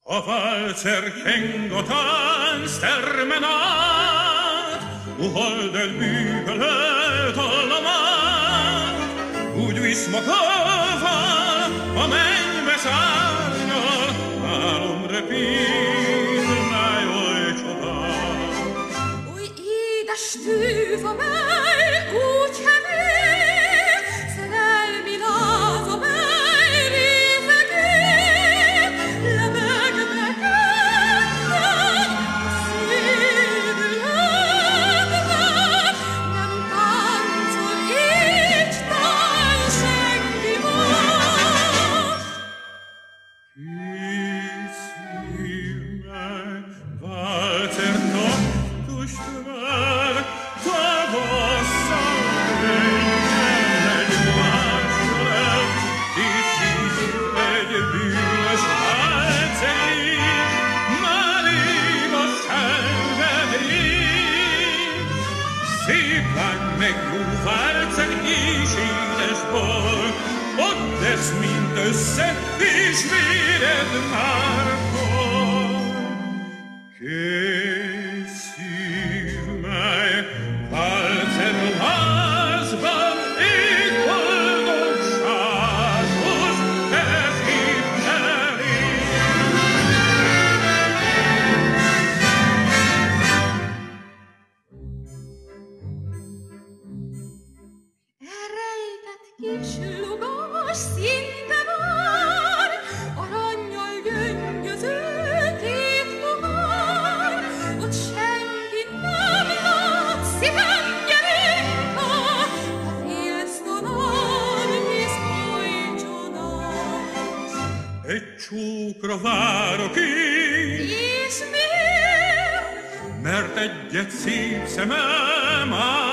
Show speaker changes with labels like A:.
A: A valzer häng och tandstermenat och håll del byggelet hålla mat. Úgy viszmakával a mennybeszállna, álomre pillanj, oly csodál.
B: Oly édes tűz a mely, úgy hevér, szerelmi láz a mely rétegér, lebegve ketten, a szívületben, nem táncol így tán senki más.
A: Készülj meg, valzer nattust vár, tavasszal reggel egy másnál, itt hív egy bűnös valzer, már ég a szenvedély. Szép lány meg jó valzer és édes bal, ott lesz mindössze, és véred már van. Készív meg, valzer házban, így boldogságos, te hívd elég.
B: Elrejtett kis lugas szinte vár, arannyal gyöngyöző tétpogár, ott senki nem lát, szívem gyeréka, ha félsz talán, hisz oly csodás.
A: Egy csókra várok én,
B: És miért?
A: mert egyet szép szemem áll.